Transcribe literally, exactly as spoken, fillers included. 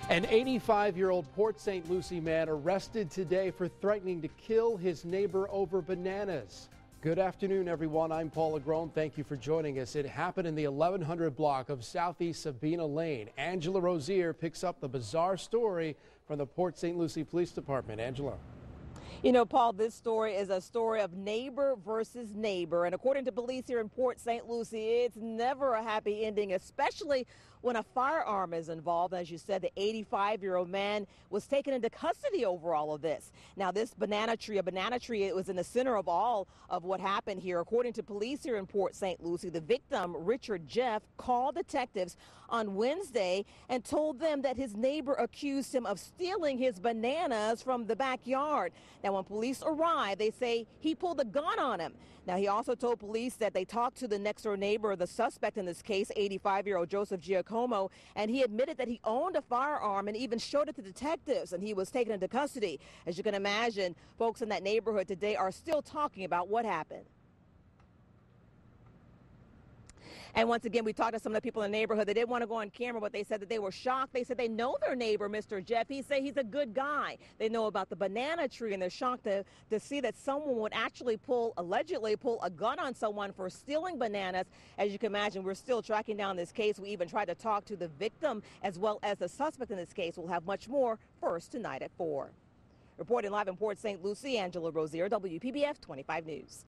An eighty-five-year-old Port Saint Lucie man arrested today for threatening to kill his neighbor over bananas. Good afternoon, everyone. I'm Paul Agrone. Thank you for joining us. It happened in the eleven hundred block of Southeast Sabina Lane. Angela Rozier picks up the bizarre story from the Port Saint Lucie Police Department. Angela. You know, Paul, this story is a story of neighbor versus neighbor. And according to police here in Port Saint Lucie, it's never a happy ending, especially when a firearm is involved. As you said, the eighty-five-year-old man was taken into custody over all of this. Now, this banana tree, a banana tree, it was in the center of all of what happened here. According to police here in Port Saint Lucie, the victim, Richard Jeff, called detectives on Wednesday and told them that his neighbor accused him of stealing his bananas from the backyard. Now, when police arrived, they say he pulled a gun on him. Now, he also told police that they talked to the next-door neighbor, the suspect in this case, eighty-five-year-old Joseph Giacomo, and he admitted that he owned a firearm and even showed it to detectives, and he was taken into custody. As you can imagine, folks in that neighborhood today are still talking about what happened. And once again, we talked to some of the people in the neighborhood. They didn't want to go on camera, but they said that they were shocked. They said they know their neighbor, Mister Jeff. He said he's a good guy. They know about the banana tree, and they're shocked to, to see that someone would actually pull, allegedly pull a gun on someone for stealing bananas. As you can imagine, we're still tracking down this case. We even tried to talk to the victim as well as the suspect in this case. We'll have much more first tonight at four. Reporting live in Port Saint Lucie, Angela Rozier, W P B F twenty-five News.